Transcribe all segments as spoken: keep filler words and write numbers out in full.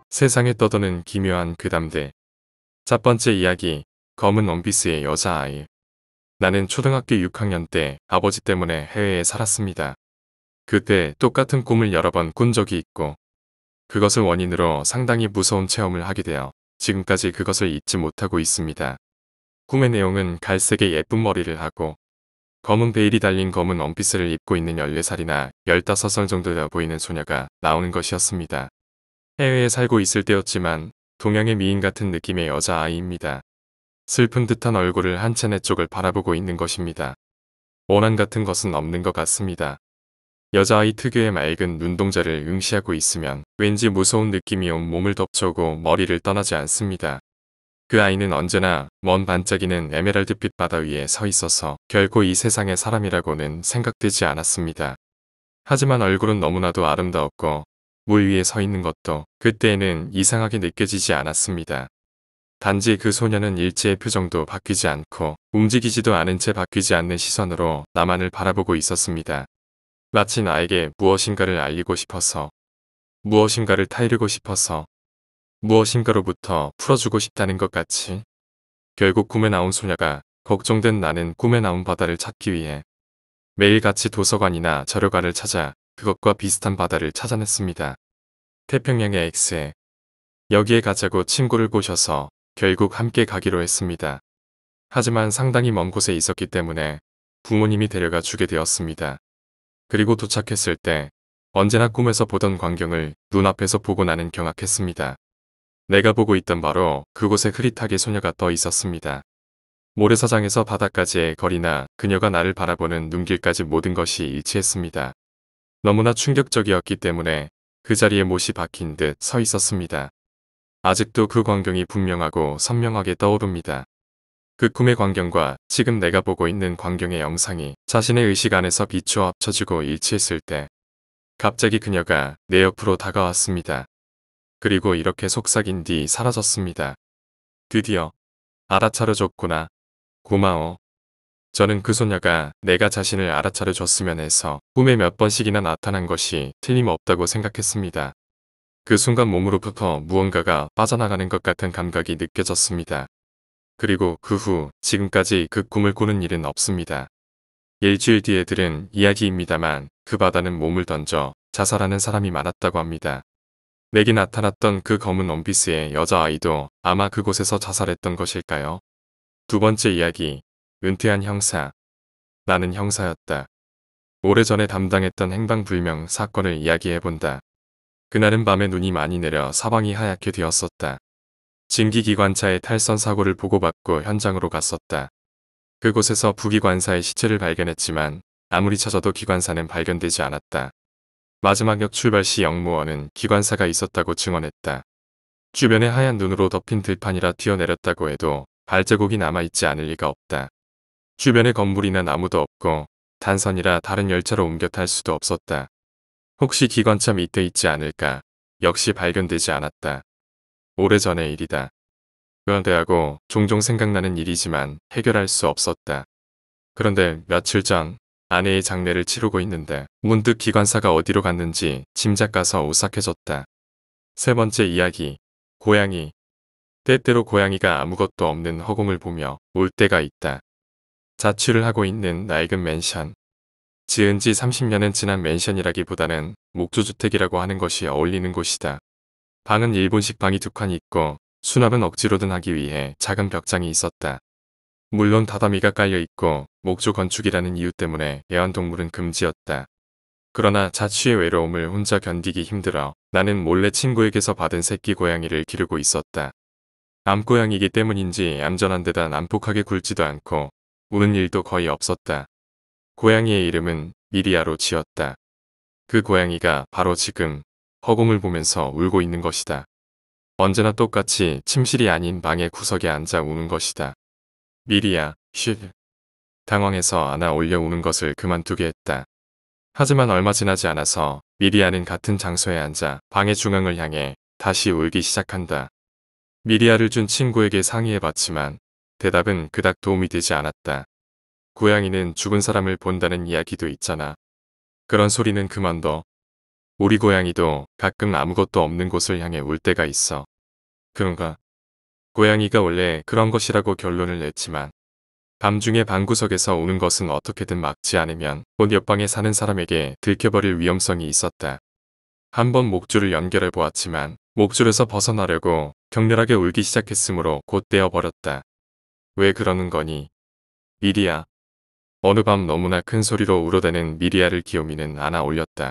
세상에 떠도는 기묘한 괴담들. 첫 번째 이야기, 검은 원피스의 여자아이. 나는 초등학교 육 학년 때 아버지 때문에 해외에 살았습니다. 그때 똑같은 꿈을 여러 번 꾼 적이 있고 그것을 원인으로 상당히 무서운 체험을 하게 되어 지금까지 그것을 잊지 못하고 있습니다. 꿈의 내용은 갈색의 예쁜 머리를 하고 검은 베일이 달린 검은 원피스를 입고 있는 열네 살이나 열다섯 살 정도 되어 보이는 소녀가 나오는 것이었습니다. 해외에 살고 있을 때였지만 동양의 미인 같은 느낌의 여자아이입니다. 슬픈 듯한 얼굴을 한 채 내 쪽을 바라보고 있는 것입니다. 원한 같은 것은 없는 것 같습니다. 여자아이 특유의 맑은 눈동자를 응시하고 있으면 왠지 무서운 느낌이 온 몸을 덮쳐오고 머리를 떠나지 않습니다. 그 아이는 언제나 먼 반짝이는 에메랄드빛 바다 위에 서 있어서 결코 이 세상의 사람이라고는 생각되지 않았습니다. 하지만 얼굴은 너무나도 아름다웠고 물 위에 서 있는 것도 그때에는 이상하게 느껴지지 않았습니다. 단지 그 소녀는 일체의 표정도 바뀌지 않고 움직이지도 않은 채 바뀌지 않는 시선으로 나만을 바라보고 있었습니다. 마치 나에게 무엇인가를 알리고 싶어서, 무엇인가를 타이르고 싶어서, 무엇인가로부터 풀어주고 싶다는 것 같이. 결국 꿈에 나온 소녀가 걱정된 나는 꿈에 나온 바다를 찾기 위해 매일같이 도서관이나 자료관을 찾아 그것과 비슷한 바다를 찾아냈습니다. 태평양의 X에 여기에 가자고 친구를 꼬셔서 결국 함께 가기로 했습니다. 하지만 상당히 먼 곳에 있었기 때문에 부모님이 데려가 주게 되었습니다. 그리고 도착했을 때 언제나 꿈에서 보던 광경을 눈앞에서 보고 나는 경악했습니다. 내가 보고 있던 바로 그곳에 흐릿하게 소녀가 떠 있었습니다. 모래사장에서 바다까지의 거리나 그녀가 나를 바라보는 눈길까지 모든 것이 일치했습니다. 너무나 충격적이었기 때문에 그 자리에 못이 박힌 듯 서 있었습니다. 아직도 그 광경이 분명하고 선명하게 떠오릅니다. 그 꿈의 광경과 지금 내가 보고 있는 광경의 영상이 자신의 의식 안에서 비추어 합쳐지고 일치했을 때 갑자기 그녀가 내 옆으로 다가왔습니다. 그리고 이렇게 속삭인 뒤 사라졌습니다. 드디어 알아차려줬구나. 고마워. 저는 그 소녀가 내가 자신을 알아차려줬으면 해서 꿈에 몇 번씩이나 나타난 것이 틀림없다고 생각했습니다. 그 순간 몸으로부터 무언가가 빠져나가는 것 같은 감각이 느껴졌습니다. 그리고 그 후 지금까지 그 꿈을 꾸는 일은 없습니다. 일주일 뒤에 들은 이야기입니다만 그 바다는 몸을 던져 자살하는 사람이 많았다고 합니다. 내게 나타났던 그 검은 원피스의 여자아이도 아마 그곳에서 자살했던 것일까요? 두 번째 이야기, 은퇴한 형사. 나는 형사였다. 오래전에 담당했던 행방불명 사건을 이야기해본다. 그날은 밤에 눈이 많이 내려 사방이 하얗게 되었었다. 증기기관차의 탈선 사고를 보고받고 현장으로 갔었다. 그곳에서 부기관사의 시체를 발견했지만 아무리 찾아도 기관사는 발견되지 않았다. 마지막 역 출발 시 역무원은 기관사가 있었다고 증언했다. 주변에 하얀 눈으로 덮인 들판이라 뛰어내렸다고 해도 발자국이 남아있지 않을 리가 없다. 주변에 건물이나 나무도 없고 단선이라 다른 열차로 옮겨 탈 수도 없었다. 혹시 기관차 밑에 있지 않을까? 역시 발견되지 않았다. 오래전의 일이다. 그런데 하고 종종 생각나는 일이지만 해결할 수 없었다. 그런데 며칠 전 아내의 장례를 치르고 있는데 문득 기관사가 어디로 갔는지 짐작 가서 오싹해졌다. 세 번째 이야기, 고양이. 때때로 고양이가 아무것도 없는 허공을 보며 울 때가 있다. 자취를 하고 있는 낡은 맨션. 지은 지 삼십 년은 지난 맨션이라기보다는 목조주택이라고 하는 것이 어울리는 곳이다. 방은 일본식 방이 두 칸 있고 수납은 억지로든 하기 위해 작은 벽장이 있었다. 물론 다다미가 깔려 있고 목조 건축이라는 이유 때문에 애완동물은 금지였다. 그러나 자취의 외로움을 혼자 견디기 힘들어 나는 몰래 친구에게서 받은 새끼 고양이를 기르고 있었다. 암고양이기 때문인지 얌전한 데다 난폭하게 굴지도 않고 우는 일도 거의 없었다. 고양이의 이름은 미리아로 지었다. 그 고양이가 바로 지금 허공을 보면서 울고 있는 것이다. 언제나 똑같이 침실이 아닌 방의 구석에 앉아 우는 것이다. 미리아, 쉿. 당황해서 안아 올려 우는 것을 그만두게 했다. 하지만 얼마 지나지 않아서 미리아는 같은 장소에 앉아 방의 중앙을 향해 다시 울기 시작한다. 미리아를 준 친구에게 상의해봤지만 대답은 그닥 도움이 되지 않았다. 고양이는 죽은 사람을 본다는 이야기도 있잖아. 그런 소리는 그만둬. 우리 고양이도 가끔 아무것도 없는 곳을 향해 울 때가 있어. 그런가? 고양이가 원래 그런 것이라고 결론을 냈지만 밤중에 방구석에서 우는 것은 어떻게든 막지 않으면 곧 옆방에 사는 사람에게 들켜버릴 위험성이 있었다. 한번 목줄을 연결해 보았지만 목줄에서 벗어나려고 격렬하게 울기 시작했으므로 곧 떼어버렸다. 왜 그러는 거니? 미리야. 어느 밤 너무나 큰 소리로 울어대는 미리야를 귀요미는 안아 올렸다.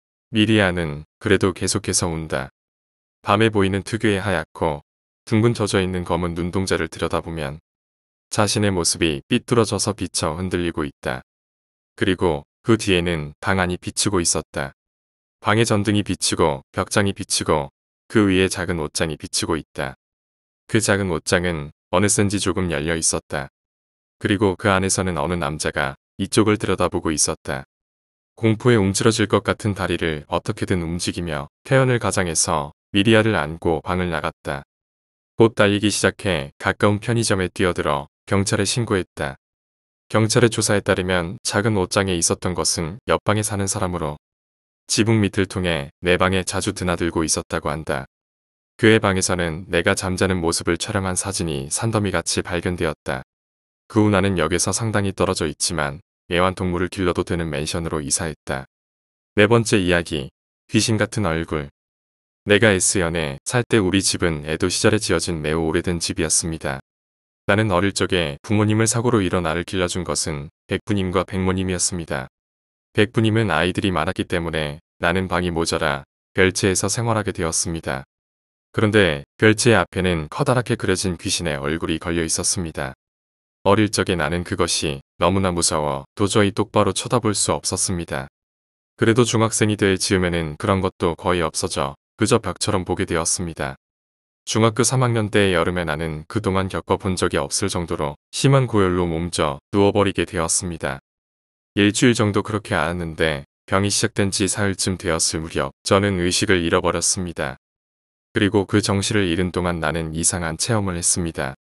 미리야는 그래도 계속해서 운다. 밤에 보이는 특유의 하얗고 둥근 젖어있는 검은 눈동자를 들여다보면 자신의 모습이 삐뚤어져서 비쳐 흔들리고 있다. 그리고 그 뒤에는 방 안이 비치고 있었다. 방의 전등이 비치고 벽장이 비치고 그 위에 작은 옷장이 비치고 있다. 그 작은 옷장은 어느샌지 조금 열려 있었다. 그리고 그 안에서는 어느 남자가 이쪽을 들여다보고 있었다. 공포에 움츠러질 것 같은 다리를 어떻게든 움직이며 태연을 가장해서 미리아를 안고 방을 나갔다. 곧 달리기 시작해 가까운 편의점에 뛰어들어 경찰에 신고했다. 경찰의 조사에 따르면 작은 옷장에 있었던 것은 옆방에 사는 사람으로 지붕 밑을 통해 내 방에 자주 드나들고 있었다고 한다. 그의 방에서는 내가 잠자는 모습을 촬영한 사진이 산더미같이 발견되었다. 그 후 나는 역에서 상당히 떨어져 있지만 애완동물을 길러도 되는 맨션으로 이사했다. 네 번째 이야기, 귀신 같은 얼굴. 내가 S연에 살 때 우리 집은 에도 시절에 지어진 매우 오래된 집이었습니다. 나는 어릴 적에 부모님을 사고로 잃어 나를 길러준 것은 백부님과 백모님이었습니다. 백부님은 아이들이 많았기 때문에 나는 방이 모자라 별채에서 생활하게 되었습니다. 그런데 별채 앞에는 커다랗게 그려진 귀신의 얼굴이 걸려 있었습니다. 어릴 적에 나는 그것이 너무나 무서워 도저히 똑바로 쳐다볼 수 없었습니다. 그래도 중학생이 될 즈음에는 그런 것도 거의 없어져 그저 벽처럼 보게 되었습니다. 중학교 삼 학년 때의 여름에 나는 그동안 겪어본 적이 없을 정도로 심한 고열로 몸져 누워버리게 되었습니다. 일주일 정도 그렇게 앓았는데 병이 시작된 지 사흘쯤 되었을 무렵 저는 의식을 잃어버렸습니다. 그리고 그 정신을 잃은 동안 나는 이상한 체험을 했습니다.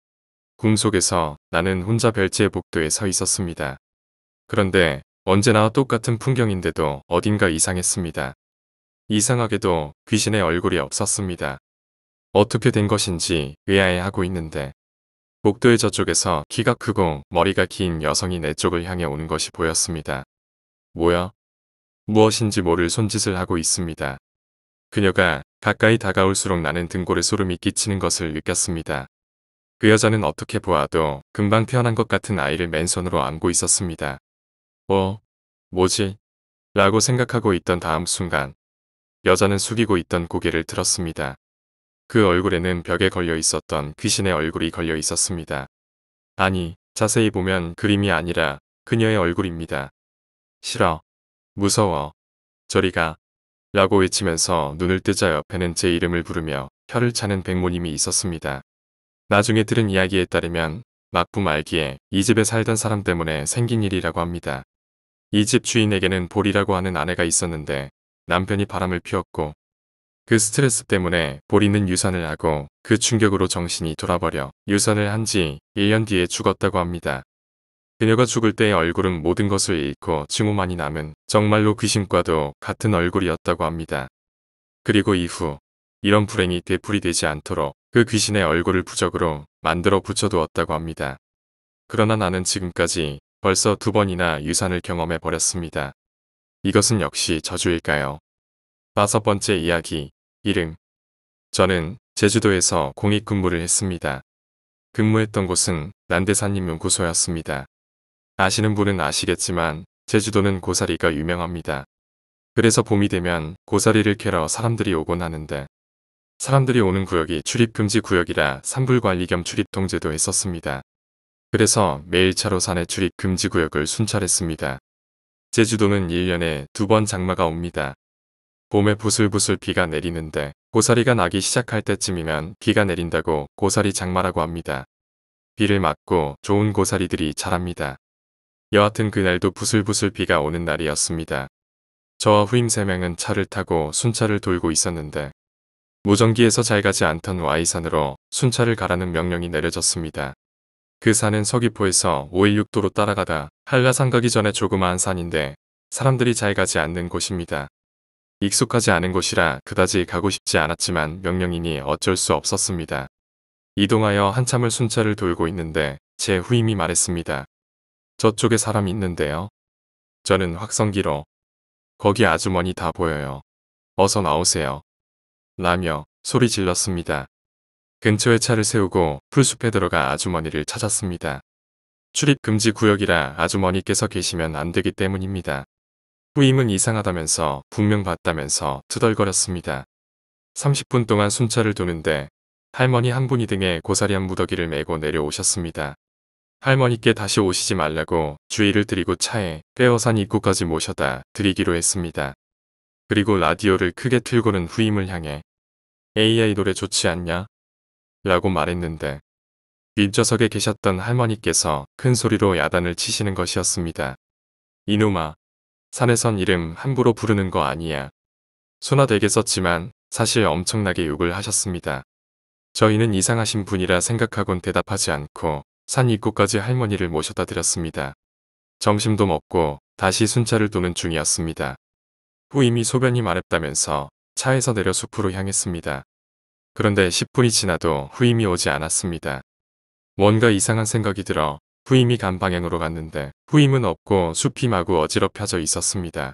꿈속에서 나는 혼자 별채의 복도에 서 있었습니다. 그런데 언제나 똑같은 풍경인데도 어딘가 이상했습니다. 이상하게도 귀신의 얼굴이 없었습니다. 어떻게 된 것인지 의아해하고 있는데 복도의 저쪽에서 키가 크고 머리가 긴 여성이 내 쪽을 향해 오는 것이 보였습니다. 뭐야? 무엇인지 모를 손짓을 하고 있습니다. 그녀가 가까이 다가올수록 나는 등골에 소름이 끼치는 것을 느꼈습니다. 그 여자는 어떻게 보아도 금방 태어난 것 같은 아이를 맨손으로 안고 있었습니다. 어? 뭐지? 라고 생각하고 있던 다음 순간 여자는 숙이고 있던 고개를 들었습니다. 그 얼굴에는 벽에 걸려 있었던 귀신의 얼굴이 걸려 있었습니다. 아니, 자세히 보면 그림이 아니라 그녀의 얼굴입니다. 싫어. 무서워. 저리 가. 라고 외치면서 눈을 뜨자 옆에는 제 이름을 부르며 혀를 차는 백모님이 있었습니다. 나중에 들은 이야기에 따르면 막부 말기에 이 집에 살던 사람 때문에 생긴 일이라고 합니다. 이 집 주인에게는 볼이라고 하는 아내가 있었는데 남편이 바람을 피웠고 그 스트레스 때문에 보리는 유산을 하고 그 충격으로 정신이 돌아버려 유산을 한 지 일 년 뒤에 죽었다고 합니다. 그녀가 죽을 때의 얼굴은 모든 것을 잃고 증오만이 남은 정말로 귀신과도 같은 얼굴이었다고 합니다. 그리고 이후 이런 불행이 되풀이되지 않도록 그 귀신의 얼굴을 부적으로 만들어 붙여두었다고 합니다. 그러나 나는 지금까지 벌써 두 번이나 유산을 경험해 버렸습니다. 이것은 역시 저주일까요? 다섯 번째 이야기, 이름. 저는 제주도에서 공익 근무를 했습니다. 근무했던 곳은 난대산림 연구소였습니다. 아시는 분은 아시겠지만 제주도는 고사리가 유명합니다. 그래서 봄이 되면 고사리를 캐러 사람들이 오곤 하는데 사람들이 오는 구역이 출입금지 구역이라 산불관리 겸 출입통제도 했었습니다. 그래서 매일 차로 산의 출입금지 구역을 순찰했습니다. 제주도는 일 년에 두 번 장마가 옵니다. 봄에 부슬부슬 비가 내리는데 고사리가 나기 시작할 때쯤이면 비가 내린다고 고사리 장마라고 합니다. 비를 맞고 좋은 고사리들이 자랍니다. 여하튼 그날도 부슬부슬 비가 오는 날이었습니다. 저와 후임 세 명은 차를 타고 순찰을 돌고 있었는데 무전기에서 잘 가지 않던 Y산으로 순찰을 가라는 명령이 내려졌습니다. 그 산은 서귀포에서 오백십육 도로 따라가다 한라산 가기 전에 조그마한 산인데 사람들이 잘 가지 않는 곳입니다. 익숙하지 않은 곳이라 그다지 가고 싶지 않았지만 명령이니 어쩔 수 없었습니다. 이동하여 한참을 순찰을 돌고 있는데 제 후임이 말했습니다. 저쪽에 사람 있는데요. 저는 확성기로 거기 아주머니 다 보여요. 어서 나오세요. 라며 소리 질렀습니다. 근처에 차를 세우고 풀숲에 들어가 아주머니를 찾았습니다. 출입 금지 구역이라 아주머니께서 계시면 안 되기 때문입니다. 후임은 이상하다면서 분명 봤다면서 투덜거렸습니다. 삼십 분 동안 순찰을 도는데 할머니 한 분이 등에 고사리한 무더기를 메고 내려오셨습니다. 할머니께 다시 오시지 말라고 주의를 드리고 차에 빼어산 입구까지 모셔다 드리기로 했습니다. 그리고 라디오를 크게 틀고는 후임을 향해 에이아이 노래 좋지 않냐? 라고 말했는데 뒷좌석에 계셨던 할머니께서 큰 소리로 야단을 치시는 것이었습니다. 이놈아, 산에선 이름 함부로 부르는 거 아니야. 소나되게 썼지만 사실 엄청나게 욕을 하셨습니다. 저희는 이상하신 분이라 생각하곤 대답하지 않고 산 입구까지 할머니를 모셔다 드렸습니다. 점심도 먹고 다시 순찰을 도는 중이었습니다. 후임이 소변이 마렵다면서 차에서 내려 숲으로 향했습니다. 그런데 십 분이 지나도 후임이 오지 않았습니다. 뭔가 이상한 생각이 들어 후임이 간 방향으로 갔는데 후임은 없고 숲이 마구 어지럽혀져 있었습니다.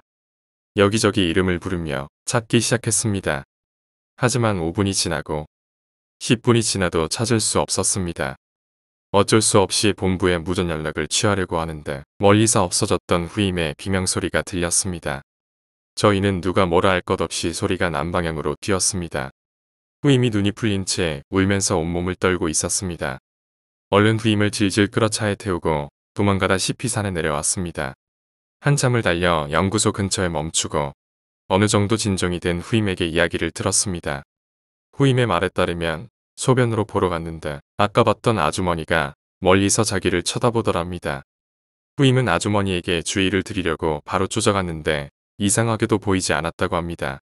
여기저기 이름을 부르며 찾기 시작했습니다. 하지만 오 분이 지나고 십 분이 지나도 찾을 수 없었습니다. 어쩔 수 없이 본부에 무전 연락을 취하려고 하는데 멀리서 없어졌던 후임의 비명소리가 들렸습니다. 저희는 누가 뭐라 할 것 없이 소리가 난 방향으로 뛰었습니다. 후임이 눈이 풀린 채 울면서 온몸을 떨고 있었습니다. 얼른 후임을 질질 끌어 차에 태우고 도망가다 시피산에 내려왔습니다. 한참을 달려 연구소 근처에 멈추고 어느 정도 진정이 된 후임에게 이야기를 들었습니다. 후임의 말에 따르면 소변으로 보러 갔는데 아까 봤던 아주머니가 멀리서 자기를 쳐다보더랍니다. 후임은 아주머니에게 주의를 드리려고 바로 쫓아갔는데 이상하게도 보이지 않았다고 합니다.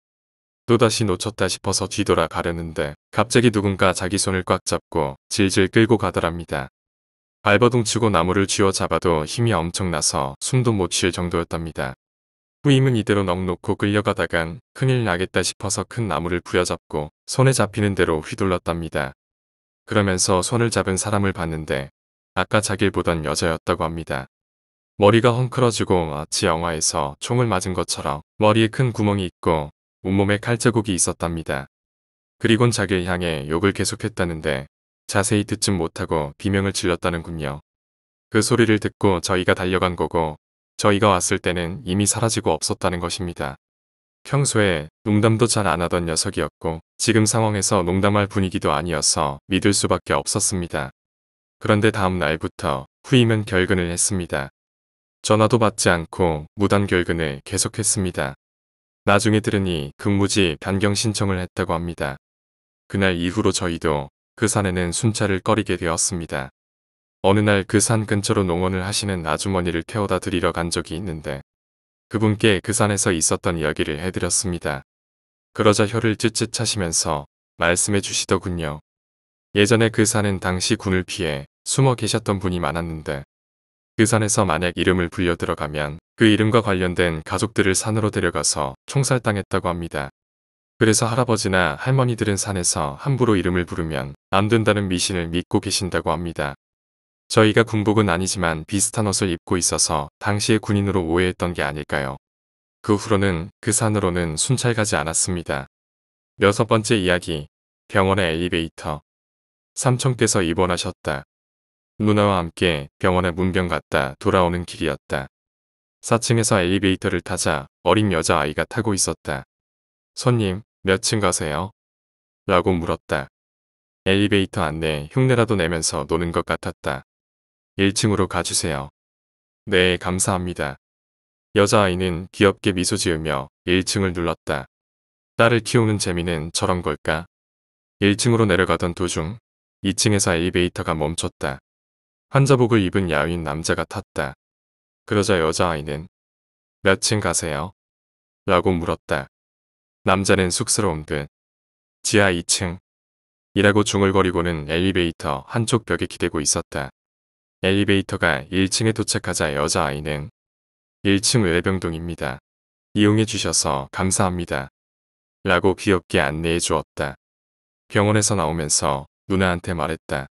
또다시 놓쳤다 싶어서 뒤돌아 가려는데 갑자기 누군가 자기 손을 꽉 잡고 질질 끌고 가더랍니다. 발버둥 치고 나무를 쥐어 잡아도 힘이 엄청나서 숨도 못 쉴 정도였답니다. 후임은 이대로 넋 놓고 끌려가다간 큰일 나겠다 싶어서 큰 나무를 부여잡고 손에 잡히는 대로 휘둘렀답니다. 그러면서 손을 잡은 사람을 봤는데 아까 자기를 보던 여자였다고 합니다. 머리가 헝클어지고 마치 영화에서 총을 맞은 것처럼 머리에 큰 구멍이 있고 온몸에 칼자국이 있었답니다. 그리곤 자기를 향해 욕을 계속했다는데 자세히 듣진 못하고 비명을 질렀다는군요. 그 소리를 듣고 저희가 달려간 거고 저희가 왔을 때는 이미 사라지고 없었다는 것입니다. 평소에 농담도 잘 안 하던 녀석이었고 지금 상황에서 농담할 분위기도 아니어서 믿을 수밖에 없었습니다. 그런데 다음 날부터 후임은 결근을 했습니다. 전화도 받지 않고 무단 결근을 계속했습니다. 나중에 들으니 근무지 변경 신청을 했다고 합니다. 그날 이후로 저희도 그 산에는 순찰을 꺼리게 되었습니다. 어느 날 그 산 근처로 농원을 하시는 아주머니를 태워다 드리러 간 적이 있는데 그분께 그 산에서 있었던 이야기를 해드렸습니다. 그러자 혀를 쯧쯧 차시면서 말씀해 주시더군요. 예전에 그 산은 당시 군을 피해 숨어 계셨던 분이 많았는데 그 산에서 만약 이름을 불려 들어가면 그 이름과 관련된 가족들을 산으로 데려가서 총살당했다고 합니다. 그래서 할아버지나 할머니들은 산에서 함부로 이름을 부르면 안 된다는 미신을 믿고 계신다고 합니다. 저희가 군복은 아니지만 비슷한 옷을 입고 있어서 당시의 군인으로 오해했던 게 아닐까요? 그 후로는 그 산으로는 순찰 가지 않았습니다. 여섯 번째 이야기, 병원의 엘리베이터. 삼촌께서 입원하셨다. 누나와 함께 병원에 문병 갔다 돌아오는 길이었다. 사 층에서 엘리베이터를 타자 어린 여자아이가 타고 있었다. 손님, 몇 층 가세요? 라고 물었다. 엘리베이터 안내 흉내라도 내면서 노는 것 같았다. 일 층으로 가주세요. 네, 감사합니다. 여자아이는 귀엽게 미소 지으며 일 층을 눌렀다. 딸을 키우는 재미는 저런 걸까? 일 층으로 내려가던 도중 이 층에서 엘리베이터가 멈췄다. 환자복을 입은 야윈 남자가 탔다. 그러자 여자아이는 몇 층 가세요? 라고 물었다. 남자는 쑥스러운 듯 지하 이 층 이라고 중얼거리고는 엘리베이터 한쪽 벽에 기대고 있었다. 엘리베이터가 일 층에 도착하자 여자아이는 일 층 외래병동입니다. 이용해 주셔서 감사합니다. 라고 귀엽게 안내해 주었다. 병원에서 나오면서 누나한테 말했다.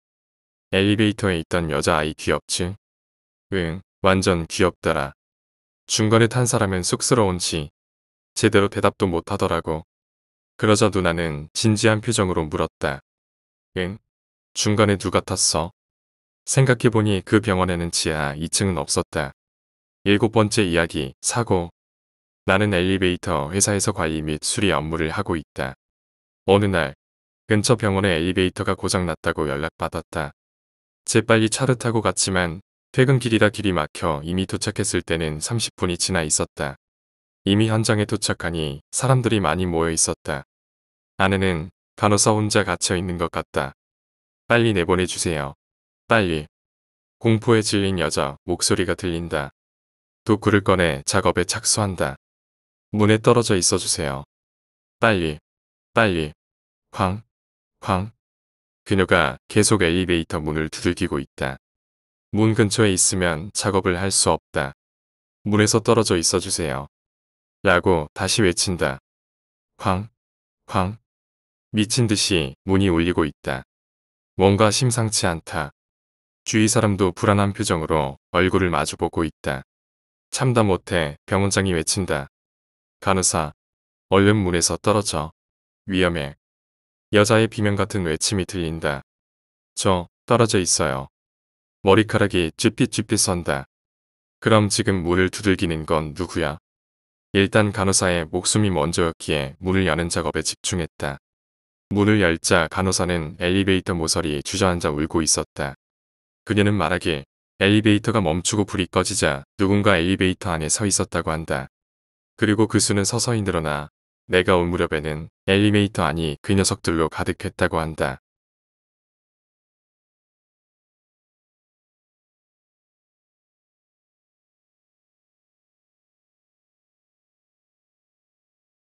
엘리베이터에 있던 여자아이 귀엽지? 응, 완전 귀엽더라. 중간에 탄 사람은 쑥스러운지 제대로 대답도 못하더라고. 그러자 누나는 진지한 표정으로 물었다. 응? 중간에 누가 탔어? 생각해보니 그 병원에는 지하 이 층은 없었다. 일곱 번째 이야기, 사고. 나는 엘리베이터 회사에서 관리 및 수리 업무를 하고 있다. 어느 날 근처 병원에 엘리베이터가 고장났다고 연락받았다. 재빨리 차를 타고 갔지만 퇴근길이라 길이 막혀 이미 도착했을 때는 삼십 분이 지나 있었다. 이미 현장에 도착하니 사람들이 많이 모여 있었다. 아내는 간호사 혼자 갇혀 있는 것 같다. 빨리 내보내주세요. 빨리. 공포에 질린 여자 목소리가 들린다. 도구를 꺼내 작업에 착수한다. 문에 떨어져 있어주세요. 빨리. 빨리. 쾅. 쾅. 그녀가 계속 엘리베이터 문을 두들기고 있다. 문 근처에 있으면 작업을 할 수 없다. 문에서 떨어져 있어주세요. 라고 다시 외친다. 쾅. 쾅. 미친 듯이 문이 울리고 있다. 뭔가 심상치 않다. 주위 사람도 불안한 표정으로 얼굴을 마주보고 있다. 참다 못해 병원장이 외친다. 간호사, 얼른 문에서 떨어져. 위험해. 여자의 비명 같은 외침이 들린다. 저 떨어져 있어요. 머리카락이 쭈삣쭈삣 선다. 그럼 지금 문을 두들기는 건 누구야? 일단 간호사의 목숨이 먼저였기에 문을 여는 작업에 집중했다. 문을 열자 간호사는 엘리베이터 모서리에 주저앉아 울고 있었다. 그녀는 말하길 엘리베이터가 멈추고 불이 꺼지자 누군가 엘리베이터 안에 서 있었다고 한다. 그리고 그 수는 서서히 늘어나 내가 올 무렵에는 엘리베이터 안이 그 녀석들로 가득했다고 한다.